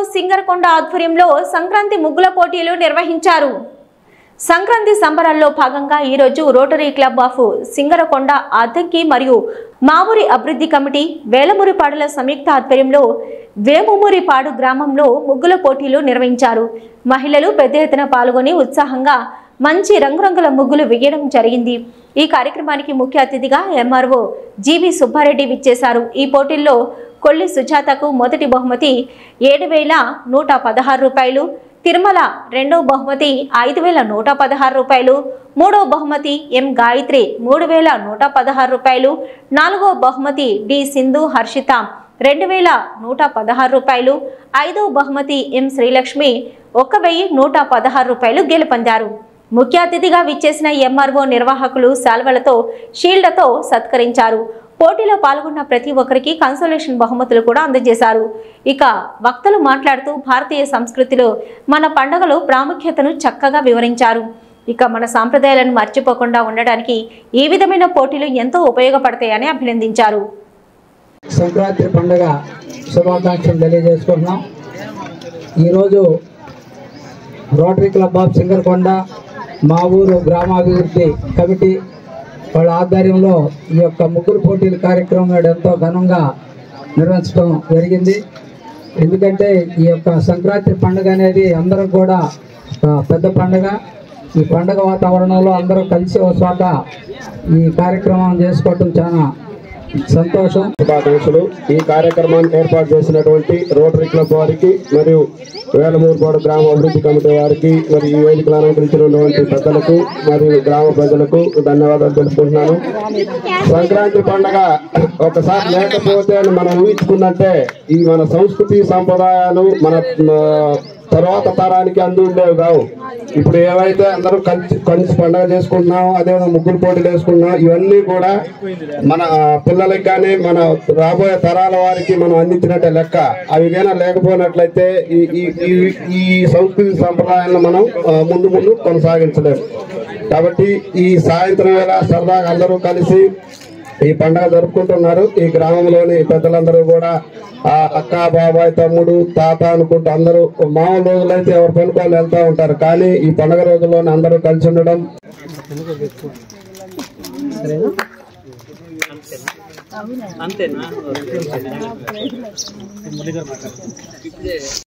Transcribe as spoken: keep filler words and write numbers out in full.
సింగరకొండ ఆధ్వర్యంలో సంక్రాంతి ముగ్గుల పోటీలు నిర్వహించారు. సంక్రాంతి సంబరాల్లో భాగంగా ఈ రోజు Rotary Club of Singarakonda Addanki మరియు మావూరి అభివృద్ధి కమిటీ వేలమూరిపాడుల సంయుక్త ఆధ్వర్యంలో వేముమూరిపాడు గ్రామంలో ముగ్గుల పోటీలు నిర్వహించారు. మహిళలు పెద్ద ఎత్తున పాల్గొని ఉత్సాహంగా మంచి రంగురంగుల ముగ్గులు వేయడం జరిగింది. ఈ కార్యక్రమానికి ముఖ్య అతిథిగా ఎంఆర్ఓ జీవి సుబ్బారెడ్డి విచ్చేశారు. ఈ పోటీల్లో కొల్లి సుజాతకు మొదటి బహుమతి ఏడు వేల నూట పదహారు రూపాయలు, తిరుమల రెండో బహుమతి ఐదు వేల నూట పదహారు రూపాయలు, మూడో బహుమతి ఎం గాయత్రి మూడు వేల నూట పదహారు రూపాయలు, నాలుగో బహుమతి డి సింధు హర్షిత రెండు వేల నూట పదహారు రూపాయలు, ఐదో బహుమతి ఎం శ్రీలక్ష్మి ఒక వెయ్యి నూట పదహారు రూపాయలు గెలుపొందారు. ముఖ్య అతిథిగా విచ్చేసిన ఎంఆర్ఓ నిర్వాహకులు శాల్వలతో షీల్డ్తో సత్కరించారు. పోటీలో పాల్గొన్న ప్రతి ఒక్కరికి కన్సోలేషన్ బహుమతులు కూడా అందజేశారు. ఇక వక్తలు మాట్లాడుతూ భారతీయ సంస్కృతిలో మన పండుగలు ప్రాముఖ్యతను చక్కగా వివరించారు. ఇక మన సాంప్రదాయాలను మర్చిపోకుండా ఉండడానికి ఈ విధమైన పోటీలు ఎంతో ఉపయోగపడతాయని అభినందించారు. సంక్రాంతి పండుగ శుభాకాంక్షలు తెలియజేసుకుంటున్నాం. ఈరోజు రోటరీ క్లబ్ ఆఫ్ సింగరకొండ మా ఊరు గ్రామాభివృద్ధి కమిటీ వాళ్ళ ఆధ్వర్యంలో ఈ యొక్క ముగ్గురు పోటీల కార్యక్రమం ఎంతో ఘనంగా నిర్వహించడం జరిగింది. ఎందుకంటే ఈ యొక్క సంక్రాంతి పండుగ అనేది అందరం కూడా పెద్ద పండుగ. ఈ పండుగ వాతావరణంలో అందరూ కలిసి ఒక చోట ఈ కార్యక్రమం చేసుకోవటం చాలా సంతోషం. శుభాకాంక్షలు. ఈ కార్యక్రమాన్ని ఏర్పాటు చేసినటువంటి రోటరీ క్లబ్ వారికి మరియు వేలమూరిపాడు గ్రామ అభివృద్ధి కమిటీ వారికి మరియు ఈ వేదికలు అలంకరించినటువంటి పెద్దలకు మరియు గ్రామ ప్రజలకు ధన్యవాదాలు తెలుపుకుంటున్నాను. సంక్రాంతి పండుగ ఒకసారి లేకపోతే మనం ఊహించుకున్నట్టే ఈ మన సంస్కృతి సంప్రదాయాలు మన తర్వాత తరానికి అందు ఉండేవి కావు. ఇప్పుడు ఏవైతే అందరూ కలిసి కలిసి పండుగ చేసుకుంటున్నాం, అదేవిధంగా ముగ్గురు పోటీలు వేసుకుంటున్నాం, ఇవన్నీ కూడా మన పిల్లలకి కానీ మన రాబోయే తరాల వారికి మనం అందించినట్టే లెక్క. అవి ఏమైనా లేకపోయినట్లయితే ఈ ఈ సంస్కృతి సంప్రదాయాలను మనం ముందు ముందు కొనసాగించలేము. కాబట్టి ఈ సాయంత్రం వేళ సరదాగా అందరూ కలిసి ఈ పండుగ జరుపుకుంటున్నారు. ఈ గ్రామంలోని పెద్దలందరూ కూడా ఆ అక్క, బాబాయ్, తమ్ముడు, తాత అనుకుంటూ అందరూ మామూలు రోజులైతే ఎవరి పనికి వాళ్ళు వెళ్తూ ఉంటారు. కానీ ఈ పండుగ రోజుల్లోనే అందరూ కలిసి ఉండడం అంతేనా.